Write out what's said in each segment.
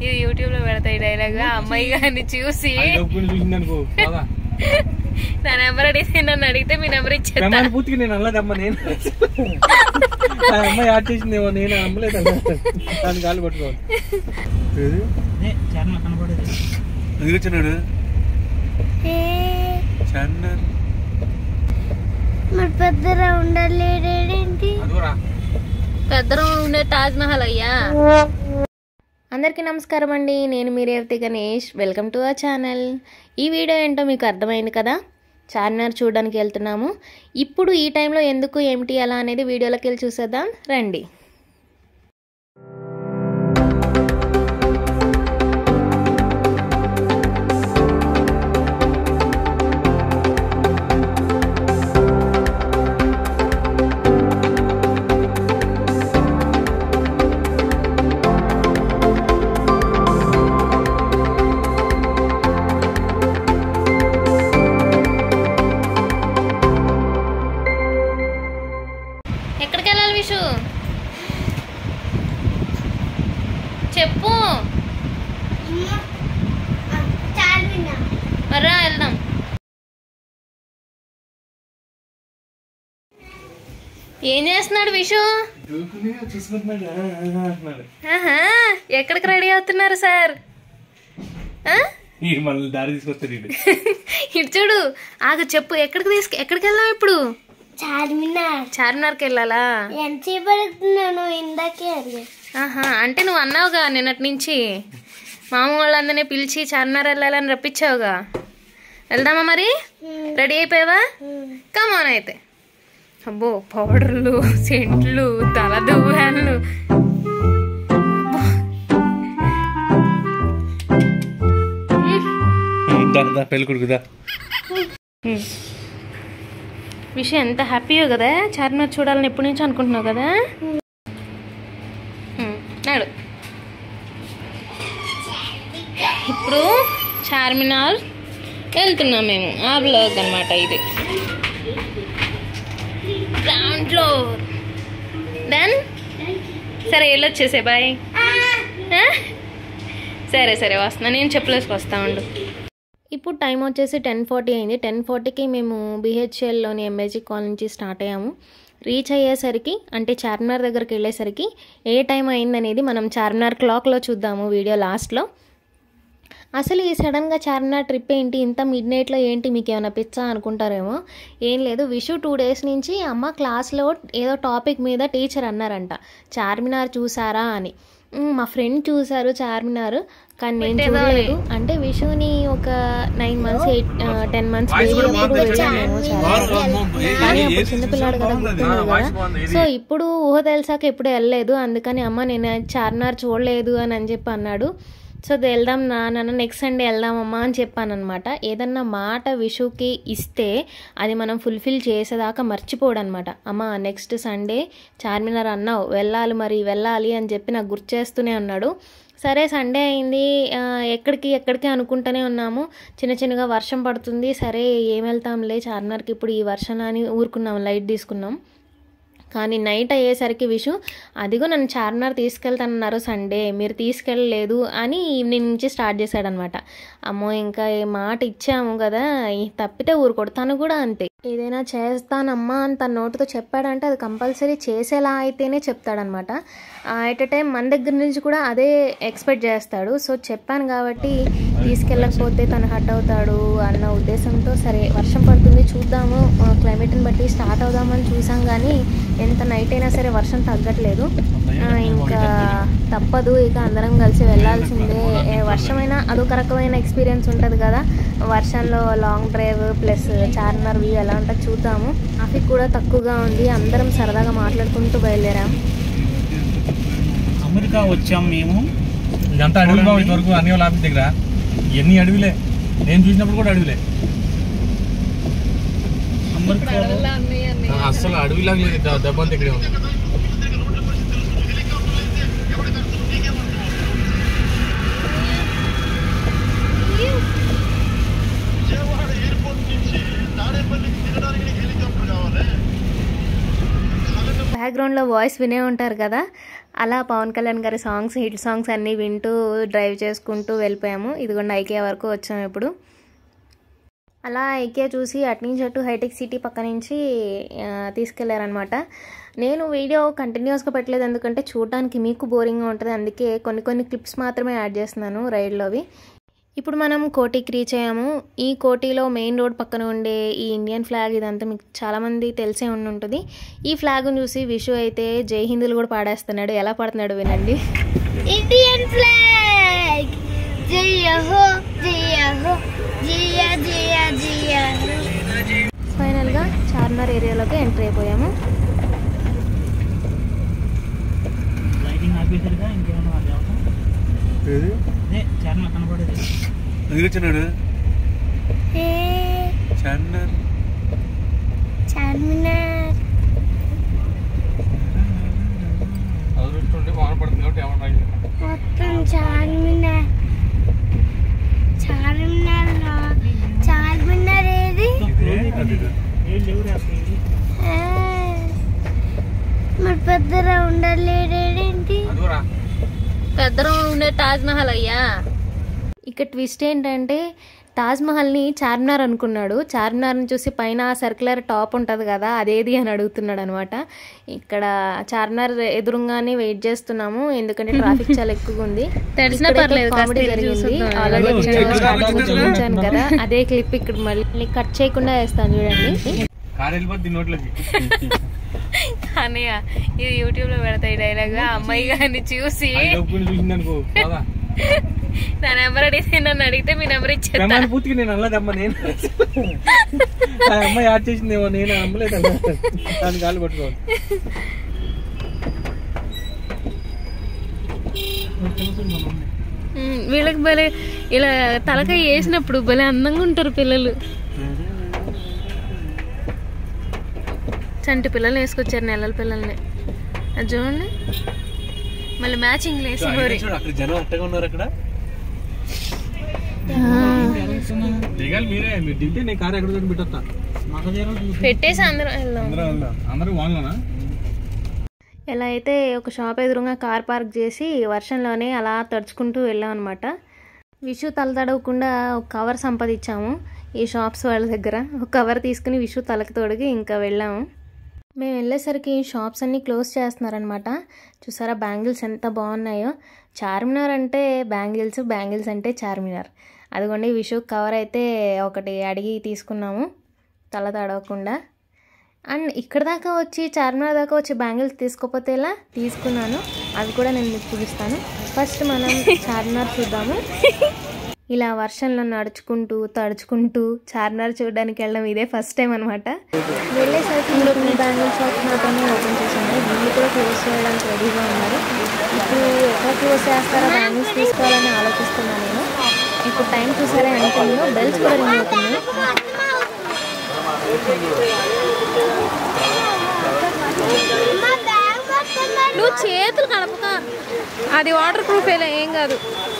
ఇది యూట్యూబ్ లో పెడతాయి డైలాగ్. ఆ అమ్మాయి గారిని చూసి నా నెంబర్ అడిగితే నన్ను అడిగితే మీ నెంబర్ ఇచ్చేది పూర్తిగా నేను అల్లదమ్మా. నేను అమ్మాయి యాడ్ చేసిందేమో, నేను అమ్మలేదు. దాన్ని గాలి పట్టుకోవాలి. అది వచ్చినాడు పెద్ద రౌండ్ ఉండే తాజ్ మహల్ అయ్యా. అందరికీ నమస్కారం అండి, నేను మీ revathiganesh. Welcome to our channel. ఈ వీడియో ఏంటో మీకు అర్థమైంది కదా, చార్మినార్ చూడడానికి వెళ్తున్నాము. ఇప్పుడు ఈ టైంలో ఎందుకు ఏమిటి అలా అనేది వీడియోలోకి వెళ్ళి చూసేద్దాం రండి. ఎక్కడికి వెళ్ళాలి విషు చెప్పు. మర్రా వెళ్దాం. ఏం చేస్తున్నాడు విషు? ఎక్కడికి రెడీ అవుతున్నారు సార్? దారి తీసుకొస్తాడు ఇటు చూడు. ఆగు చెప్పు, ఎక్కడికి వెళ్దాం ఇప్పుడు? చార్మినార్కి వెళ్ళాలా? అంటే నువ్వు అన్నావుగా నిన్నటి నుంచి మామ వాళ్ళందరినీ పిలిచి చార్మినార్ వెళ్ళాలని రప్పించావుగా. వెళ్దామా మరి? రెడీ అయిపోయావా? కమాన్ అయితే. అబ్బో పౌడర్లు, సెంట్లు, తల దువ్వాళ్ళు. పెళ్ళికొడుకుదా విషయం ఎంత హ్యాపీయో కదా, చార్మినార్ చూడాలని ఎప్పటి నుంచో అనుకుంటున్నావు కదా. నాడు ఇప్పుడు చార్మినార్ వెళ్తున్నాం మేము. ఆ బ్లాగ్ అనమాట ఇది. Ground floor. దెన్ సరే వెళ్ళొచ్చేసే బాయ్. సరే సరే వస్తున్నా, నేను చెప్పలేసుకు వస్తా ఉండు. ఇప్పుడు టైం వచ్చేసి 10:40 అయింది. 10:40కి మేము బిహెచ్ఎల్లోని ఎంఏజీ కాలనీ నుంచి స్టార్ట్ అయ్యాము. రీచ్ అయ్యేసరికి అంటే చార్మినార్ దగ్గరికి వెళ్ళేసరికి ఏ టైం అయిందనేది మనం చార్మినార్ క్లాక్లో చూద్దాము వీడియో లాస్ట్లో. అసలు ఈ సడన్గా చార్మినార్ ట్రిప్ ఏంటి ఇంత మిడ్ నైట్లో ఏంటి, మీకు ఏమైనా పిచ్చా అనుకుంటారేమో. ఏం లేదు, విషు 2 days నుంచి అమ్మ క్లాస్లో ఏదో టాపిక్ మీద టీచర్ అన్నారంట చార్మినార్ చూసారా అని. మా ఫ్రెండ్ చూసారు చార్మినార్, కానీ నేను చూడలేదు. అంటే విషుని ఒక 9 months 10 months బేబీ వెళ్ళాము చార్మినార్, కానీ అప్పుడు చిన్నపిల్లాడు కదా, గుర్తుంది కదా. సో ఇప్పుడు ఊహ తెలిసాక ఎప్పుడు వెళ్ళలేదు. అందుకని అమ్మ నేను చార్మినార్ చూడలేదు అని చెప్పి అన్నాడు. సో వెళ్దాం నాన్న, నెక్స్ట్ సండే వెళ్దామమ్మా అని చెప్పాను అనమాట. ఏదన్నా మాట విషుకి ఇస్తే అది మనం ఫుల్ఫిల్ చేసేదాకా మర్చిపోడు అనమాట. అమ్మ నెక్స్ట్ సండే చార్మినార్ అన్నావు, వెళ్ళాలి అని చెప్పి నాకు గుర్తు చేస్తూనే ఉన్నాడు. సరే సండే అయింది, ఎక్కడికి అనుకుంటూనే ఉన్నాము. చిన్నగా వర్షం పడుతుంది. సరే ఏం వెళ్తాంలే చార్మినార్కి ఇప్పుడు ఈ వర్షం అని ఊరుకున్నాం, లైట్ తీసుకున్నాం. కానీ నైట్ అయ్యేసరికి విషు అదిగో నన్ను చార్మినార్ తీసుకెళ్తానన్నారు సండే, మీరు తీసుకెళ్ళలేదు అని ఈవినింగ్ నుంచి స్టార్ట్ చేశాడనమాట. అమ్మో ఇంకా ఏ మాట ఇచ్చాము కదా, తప్పితే ఊరుకోడు. తను కూడా అంతే, ఏదైనా చేస్తానమ్మా అని తన నోటితో చెప్పాడంటే అది కంపల్సరీ చేసేలా అయితేనే చెప్తాడనమాట. ఎట్ ఎ టైం మన దగ్గర నుంచి కూడా అదే ఎక్స్పెక్ట్ చేస్తాడు. సో చెప్పాను కాబట్టి తీసుకెళ్ళకపోతే తను హట్ అవుతాడు అన్న ఉద్దేశంతో సరే వర్షం పడుతుంది చూద్దాము, క్లైమేట్ని బట్టి స్టార్ట్ అవుదామని చూసాం. కానీ ఎంత నైట్ అయినా సరే వర్షం తగ్గట్లేదు. ఇంకా తప్పదు, ఇక అందరం కలిసి వెళ్ళాల్సిందే. వర్షమైనా అదొక రకమైన ఎక్స్పీరియన్స్ ఉంటుంది కదా, వర్షంలో long drive plus Charminar view ఎలా ఉంటుందో చూద్దాము. ట్రాఫిక్ కూడా తక్కువగా ఉంది, అందరం సరదాగా మాట్లాడుకుంటూ బయలుదేరాం. అమెరికా వచ్చాం మేము. ఇదంతా అడవులు బాబు, ఇంతవరకు అన్ని వాళ్ళ ఆఫీస్ దగ్గర ఎన్ని అడవిలే, నేను చూసినప్పుడు కూడా అడవిలే. అసలు అడవిలాగా లేదు, దెబ్బంత ఇక్కడే ఉంది. బ్యాక్గ్రౌండ్లో వాయిస్ వినే ఉంటారు కదా, అలా పవన్ కళ్యాణ్ గారి సాంగ్స్, హిట్ సాంగ్స్ అన్నీ వింటూ డ్రైవ్ చేసుకుంటూ వెళ్ళిపోయాము. ఇదిగోండి ఐకియా వరకు వచ్చాము. ఇప్పుడు అలా ఐకియా చూసి అట్నుంచి అటు హైటెక్ సిటీ పక్క నుంచి తీసుకెళ్లారనమాట. నేను వీడియో కంటిన్యూస్గా పెట్టలేదు, ఎందుకంటే చూడడానికి మీకు బోరింగ్గా ఉంటుంది. అందుకే కొన్ని క్లిప్స్ మాత్రమే యాడ్ చేస్తున్నాను రైడ్లోవి. ఇప్పుడు మనం కోటికి రీచ్ అయ్యాము. ఈ కోటిలో మెయిన్ రోడ్ పక్కన ఉండే ఈ ఇండియన్ ఫ్లాగ్ ఇదంతా మీకు చాలామంది తెలిసే ఉంటుంది. ఈ ఫ్లాగ్ను చూసి విషు అయితే జై హిందులు కూడా పాడేస్తున్నాడు. ఎలా పాడుతున్నాడు వినండి. ఇండియన్ ఫ్లాగ్ జయ హో జయ హో జయ జయ జయ. ఫైనల్గా చార్మినార్ ఏరియాలోకి ఎంటర్ అయిపోయాము. చార్మినార్ మొత్తం చార్మినార్. చార్మినార్ ఏది? మరి పెద్దరా ఉండలేడేంటి? పెద్దరం ఉండే తాజ్ మహల్ అయ్యా. ఇక ట్విస్ట్ ఏంటంటే తాజ్ మహల్ని చార్మినార్ అనుకున్నాడు. చార్మినార్ని చూసి పైన సర్క్యులర్ టాప్ ఉంటుంది కదా, అదేది అని అడుగుతున్నాడు అనమాట. ఇక్కడ చార్మినార్ ఎదురుగానే వెయిట్ చేస్తున్నాము, ఎందుకంటే ట్రాఫిక్ చాలా ఎక్కువగా ఉంది. కామెడీ జరిగింది ఆల్రెడీ చూపించాను కదా, అదే క్లిప్ ఇక్కడ మళ్ళీ కట్ చేయకుండా వేస్తాను చూడండి. అన్నయ్య ఇది యూట్యూబ్ లో పెడతాయి డైలాగ్. అమ్మాయి గారిని చూసి నా నెంబర్ అడిగితే నన్ను అడిగితే మీ నెంబర్ ఇచ్చేది పూర్తిగా నేను అల్లదమ్మా. నేను అమ్మాయి యాడ్ చేసిందేమో, నేను అమ్మలేదు. దాని కాలు పట్టుకోవాలి. వీళ్ళకి భలే ఇలా తలకాయ వేసినప్పుడు భలే అందంగా ఉంటారు పిల్లలు. చంటి పిల్లలు వేసుకొచ్చారు, నెలల పిల్లల్ని. అది చూడండి మళ్ళీ మ్యాచింగ్ వేసి జనం అట్టగా ఉన్నారు అక్కడ. పెట్టేసి అందరూ ఎలా అయితే ఒక షాప్ ఎదురుగా కార్ పార్క్ చేసి వర్షంలోనే అలా తడుచుకుంటూ వెళ్ళాం అనమాట. విషు తల తడవకుండా ఒక కవర్ సంపాదించాము ఈ షాప్స్ వాళ్ళ దగ్గర. ఒక కవర్ తీసుకుని విషు తలకి తోడిగి ఇంకా వెళ్ళాము. మేము వెళ్ళేసరికి షాప్స్ అన్నీ క్లోజ్ చేస్తున్నారనమాట. చూసారా బ్యాంగిల్స్ ఎంత బాగున్నాయో. చార్మినార్ అంటే బ్యాంగిల్స్, బ్యాంగిల్స్ అంటే చార్మినార్. అదిగోండి విషు కవర్ అయితే ఒకటి అడిగి తీసుకున్నాము తల తడవకుండా. అండ్ ఇక్కడ దాకా వచ్చి చార్మినార్ దాకా వచ్చి బ్యాంగిల్స్ తీసుకోకపోతే ఇలా తీసుకున్నాను, అవి కూడా నేను మీకు చూపిస్తాను. ఫస్ట్ మనం చార్మినార్ చూద్దాము. ఇలా వర్షంలో నడుచుకుంటూ తడుచుకుంటూ చార్మినార్ చూడడానికి వెళ్ళడం ఇదే ఫస్ట్ టైం అనమాట. వెళ్ళేసరికి బ్యాంగిల్ షాప్ మాత్రమే ఓపెన్ చేశాను, వీళ్ళు కూడా క్లోజ్ చేయడానికి రెడీగా ఉన్నారు. ఇప్పుడు ఎక్కడ క్లోజ్ చేస్తారో బ్యాంగిల్స్ తీసుకోవాలని ఆలోచిస్తున్నాను నేను. ఇప్పుడు టైం చూసారా ఎంత ఉందో, బెల్స్ కూడా రింగ్ అవుతున్నాయి. నువ్వు చేతులు కలపక, అది వాటర్ ప్రూఫ్ ఏం కాదు.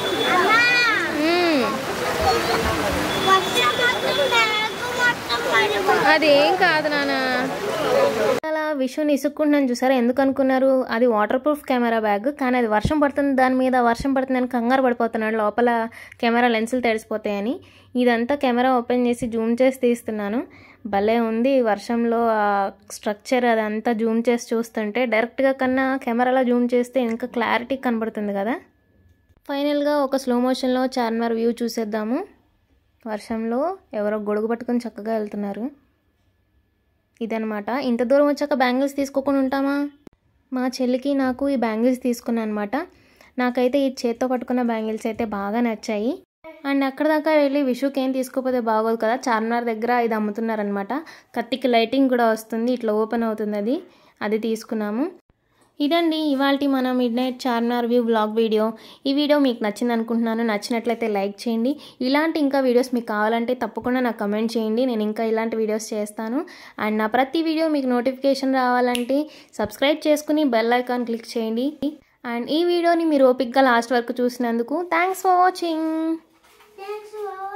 అదేం కాదు నాన్న. అలా విషుని ఇసుక్కుంటున్నాను చూసారా, ఎందుకు అనుకున్నారు? అది వాటర్ ప్రూఫ్ కెమెరా బ్యాగ్, కానీ అది వర్షం పడుతుంది, దాని మీద వర్షం పడుతుందని కంగారు పడిపోతున్నాడు, లోపల కెమెరా లెన్సులు తడిసిపోతాయని. ఇదంతా కెమెరా ఓపెన్ చేసి జూమ్ చేసి తీస్తున్నాను. భలే ఉంది వర్షంలో ఆ స్ట్రక్చర్, అదంతా జూమ్ చేసి చూస్తుంటే. డైరెక్ట్గా కన్నా కెమెరాలో జూమ్ చేస్తే ఇంకా క్లారిటీ కనబడుతుంది కదా. ఫైనల్గా ఒక స్లో మోషన్లో చార్మినార్ వ్యూ చూసేద్దాము. వర్షంలో ఎవరో గొడుగు పట్టుకొని చక్కగా వెళ్తున్నారు. ఇదనమాట. ఇంత దూరం వచ్చాక బ్యాంగిల్స్ తీసుకోకుండా ఉంటామా? మా చెల్లికి నాకు ఈ బ్యాంగిల్స్ తీసుకున్నాను అనమాట. నాకైతే ఈ చేత్తో పట్టుకున్న బ్యాంగిల్స్ అయితే బాగా నచ్చాయి. అండ్ అక్కడ దాకా వెళ్ళి విషుకి ఏం తీసుకోకపోతే బాగోదు కదా, చార్మినార్ దగ్గర ఇది అమ్ముతున్నారనమాట. కత్తికి లైటింగ్ కూడా వస్తుంది, ఇట్లా ఓపెన్ అవుతుంది, అది తీసుకున్నాము. ఇదండి ఇవాల్టి మన midnight Charminar view vlog video. ఈ వీడియో మీకు నచ్చింది అనుకుంటున్నాను. నచ్చినట్లయితే లైక్ చేయండి. ఇలాంటి ఇంకా వీడియోస్ మీకు కావాలంటే తప్పకుండా నాకు కమెంట్ చేయండి, నేను ఇంకా ఇలాంటి వీడియోస్ చేస్తాను. అండ్ నా ప్రతి వీడియో మీకు నోటిఫికేషన్ రావాలంటే సబ్స్క్రైబ్ చేసుకుని బెల్ ఐకాన్ క్లిక్ చేయండి. అండ్ ఈ వీడియోని మీరు ఓపిక్గా లాస్ట్ వరకు చూసినందుకు థ్యాంక్స్ ఫర్ వాచింగ్.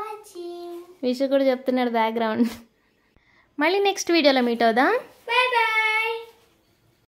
విషు కూడా చెప్తున్నాడు బ్యాక్గ్రౌండ్. మళ్ళీ నెక్స్ట్ వీడియోలో మీట్ అవుదాం. Bye by.